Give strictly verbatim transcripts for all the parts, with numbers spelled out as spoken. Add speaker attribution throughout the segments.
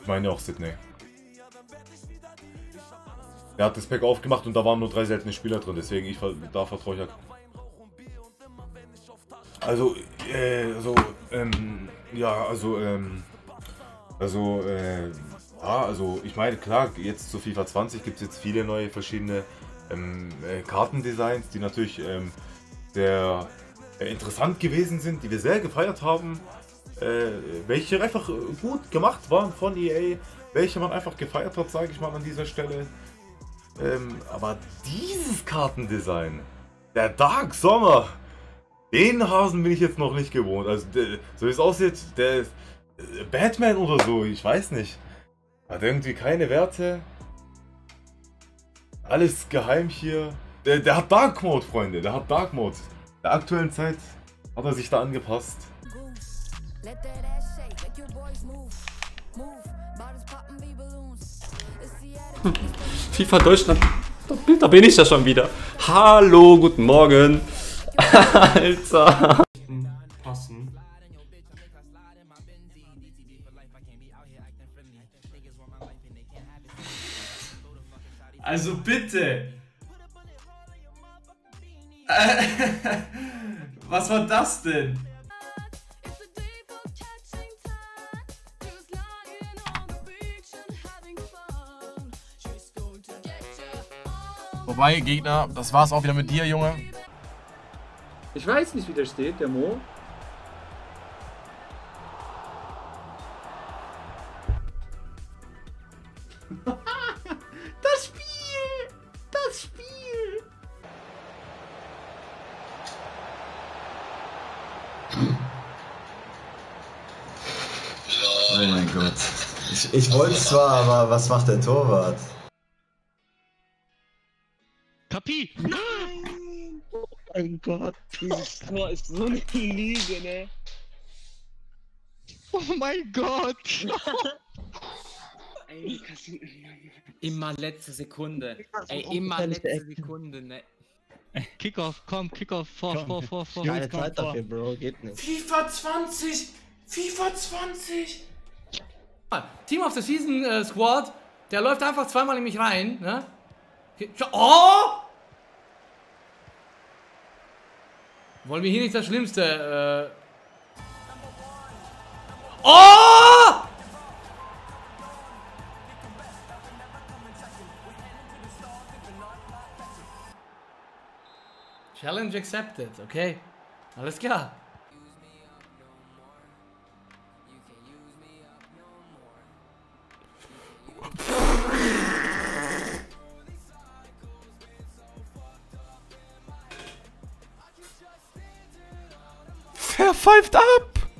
Speaker 1: meine auch Sydney. Er hat das Pack aufgemacht und da waren nur drei seltene Spieler drin, deswegen ich, da vertraue ich halt. Also, äh, also, ähm, ja, also, ähm, also, äh, ja, also, ich meine, klar, jetzt zu FIFA zwanzig gibt es jetzt viele neue verschiedene ähm, äh, Kartendesigns, die natürlich ähm, sehr äh, interessant gewesen sind, die wir sehr gefeiert haben, äh, welche einfach gut gemacht waren von E A, welche man einfach gefeiert hat, sage ich mal an dieser Stelle. Ähm, aber dieses Kartendesign, der Dark Sommer, den Hasen bin ich jetzt noch nicht gewohnt. Also, der, so wie es aussieht, der ist äh, Batman oder so, ich weiß nicht. Hat irgendwie keine Werte. Alles geheim hier. Der, der hat Dark Mode, Freunde, der hat Dark Mode. In der aktuellen Zeit hat er sich da angepasst.
Speaker 2: FIFA Deutschland, da bin ich ja schon wieder. Hallo, guten Morgen. Alter. Passen. Also bitte. Äh, was war das denn?
Speaker 3: Wobei, Gegner, das war's auch wieder mit dir, Junge.
Speaker 4: Ich weiß nicht, wie der steht, der Mo.
Speaker 2: Das Spiel! Das Spiel!
Speaker 5: Oh mein Gott. Ich, ich wollte zwar, aber was macht der Torwart?
Speaker 6: Kapi! Nein! Oh mein Gott, dieses Tor ist so eine Lüge, ne? Oh mein Gott!
Speaker 7: Ey, immer letzte Sekunde. Ey, immer letzte Sekunde, ne?
Speaker 6: Kickoff, komm, Kickoff, vor, vor, vor, vor.
Speaker 5: Keine Zeit dafür, Bro, geht nicht.
Speaker 2: FIFA zwanzig! FIFA zwanzig!
Speaker 8: Team of the Season äh, Squad, der läuft einfach zweimal in mich rein, ne? Oh! Wollen wir hier nicht das Schlimmste, äh... Oh! Challenge accepted, okay. Alles klar.
Speaker 2: Wer pfeift ab?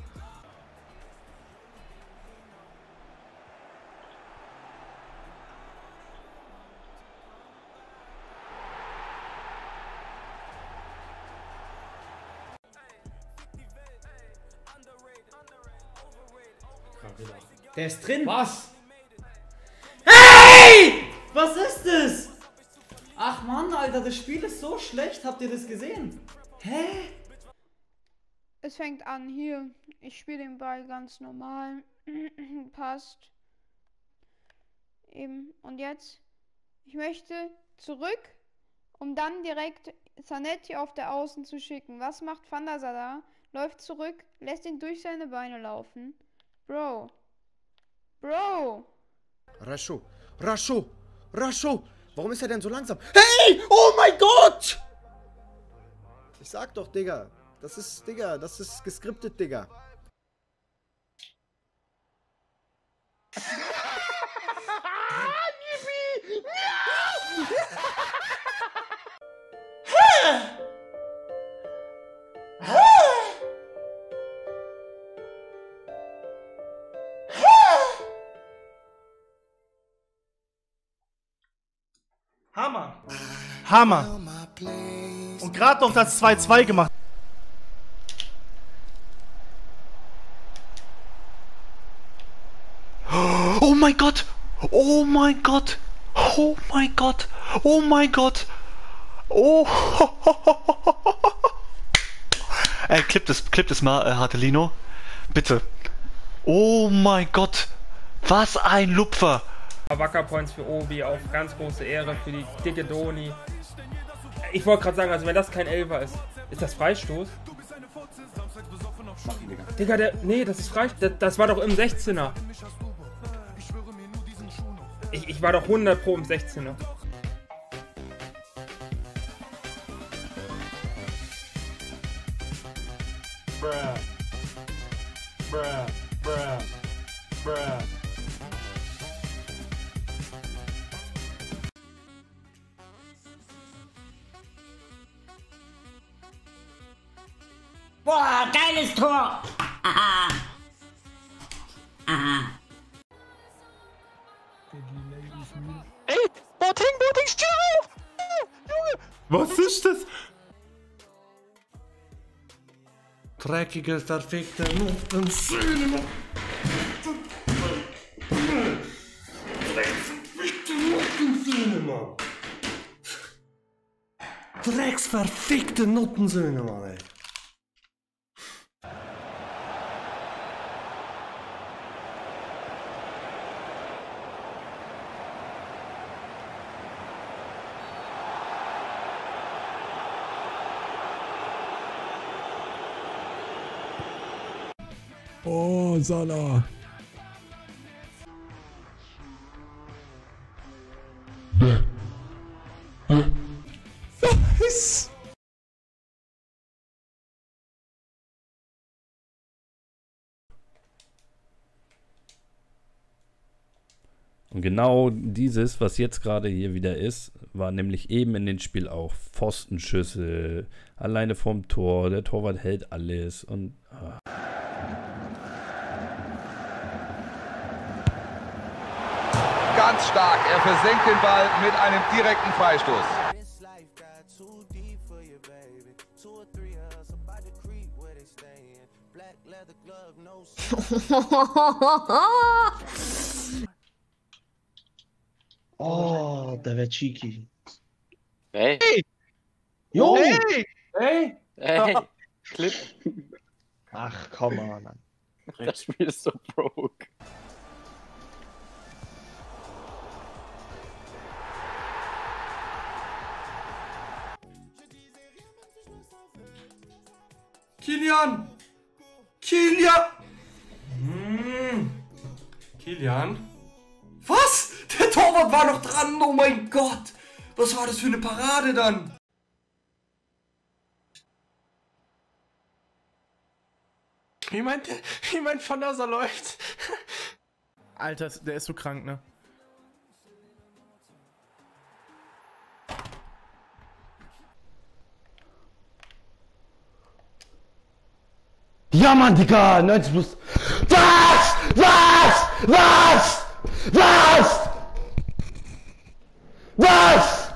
Speaker 7: Der ist drin.
Speaker 8: Was?
Speaker 7: Hey! Was ist das? Ach Mann, Alter, das Spiel ist so schlecht. Habt ihr das gesehen? Hä?
Speaker 9: Es fängt an hier. Ich spiele den Ball ganz normal. Passt. Eben. Und jetzt? Ich möchte zurück, um dann direkt Zanetti auf der Außen zu schicken. Was macht Van der Sar da? Läuft zurück, lässt ihn durch seine Beine laufen. Bro. Bro.
Speaker 3: Rasho, Rasho, Rasho. Warum ist er denn so langsam? Hey! Oh mein Gott!
Speaker 5: Ich sag doch, Digga. Das ist, Digga, das ist geskriptet, Digga.
Speaker 10: Hammer. Hammer. Und gerade noch das zwei zwei gemacht.
Speaker 2: Oh mein Gott! Oh mein Gott! Oh mein Gott! Oh mein Gott! Oh! Ey, klipp das, klipp das mal, äh, Hartelino. Bitte. Oh mein Gott! Was ein Lupfer!
Speaker 11: Wacker Points für Obi, auf ganz große Ehre für die dicke Doni. Ich wollte gerade sagen, also wenn das kein Elfer ist, ist das Freistoß? Digga, der, nee, das ist Freistoß. Das, das war doch im sechzehner. Ich, ich war doch hundert pro im sechzehner.
Speaker 10: Bruh. Bruh. Bruh. Bruh.
Speaker 12: Boah, geiles Tor! Aha. Aha.
Speaker 2: Ey, Boateng, Boateng, steh auf! Junge!
Speaker 1: Was ist das?
Speaker 10: Dreckige, verfickte Nutten. Drecks verfickte Nuttensöhne, Mann, ey.
Speaker 13: Oh, Salah. Was?
Speaker 14: Und genau dieses, was jetzt gerade hier wieder ist, war nämlich eben in dem Spiel auch Pfostenschüsse, alleine vorm Tor, der Torwart hält alles und... Ah.
Speaker 15: Ganz stark, er versenkt den Ball mit einem direkten Freistoß.
Speaker 6: Oh, der wäre cheeky.
Speaker 16: Hey.
Speaker 6: Hey. Jo.
Speaker 16: Hey.
Speaker 6: Hey.
Speaker 16: Hey. Clip.
Speaker 6: Ach, komm mal.
Speaker 16: Das Spiel ist so broke.
Speaker 10: Kilian! Kilian! Hm. Kilian? Was? Der Torwart war noch dran, oh mein Gott! Was war das für eine Parade dann? Wie meint der, wie meint Van der Sar läuft? Alter, der ist so krank, ne?
Speaker 6: Ja, Mann, Digga! neunzig plus. Was? Was? Was? Was? Was?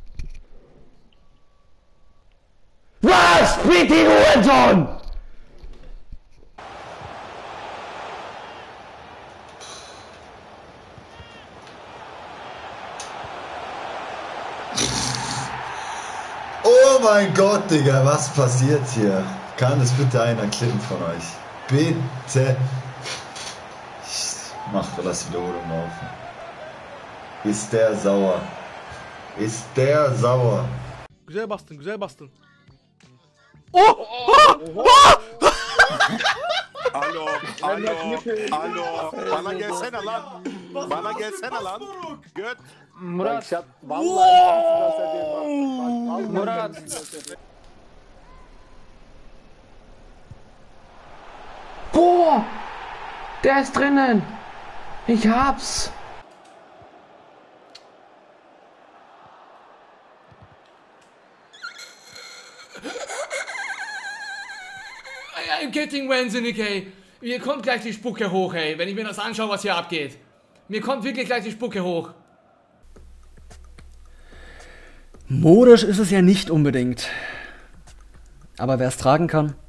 Speaker 6: Was? Bitte, Hurensohn!
Speaker 17: Oh mein Gott, Digga, was passiert hier? Kann es bitte einer klippen von euch? Bitte. Ich mach das Wiederholung laufen. Ist der sauer? Ist der sauer?
Speaker 10: Güzel bastın, güzel bastın. Oh! Oh! Oh!
Speaker 18: Alo, alo, alo. Bana gelsene lan. Bana gelsene lan. Göt.
Speaker 16: Murat. Vallahi Murat.
Speaker 19: Boah! Der ist drinnen! Ich hab's!
Speaker 8: I'm getting wahnsinnig, ey. Mir kommt gleich die Spucke hoch, ey, wenn ich mir das anschaue, was hier abgeht. Mir kommt wirklich gleich die Spucke hoch.
Speaker 20: Modisch ist es ja nicht unbedingt. Aber wer es tragen kann,